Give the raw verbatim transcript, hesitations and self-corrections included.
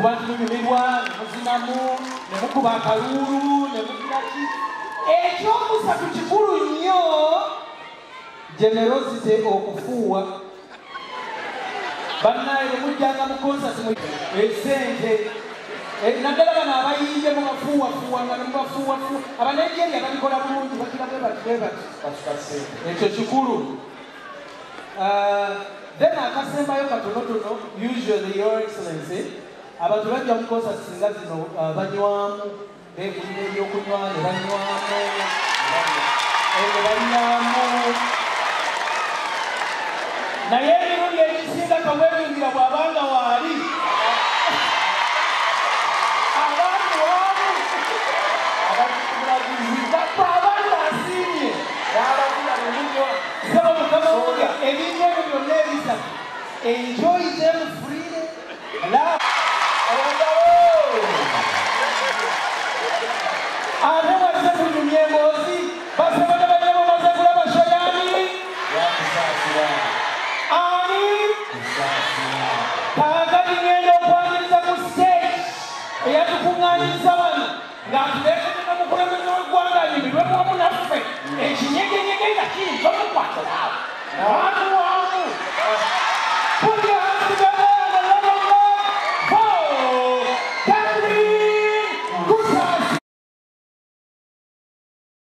kuba tunyumirwa ne muzinamu ne mukuba akalulu ne mukiraki ekyokusatu kikulu nnyo generosity okufuuwa bannaye bwe mujjanga mu konsasi esente naddala bano abayinje mubafuuwafuuwanga ne mubafuuwafuuwa abanaigeria babikola bulungi bakira bwe bati bwe bati batukasente ekyo kikulu. Then akasembayo katonotono usually your excellency abantu bajja mu konsasi singa zino banywamu beegulira ebyokunywa ne banywamu ne balinamu naye emirundi egisinga kamwebingira bw'abanga waali abantu wamu abanga asiimye n'abagula nemunywa saba mukama wulya ebintu ebyo byonna ebisatu enjoy them freely love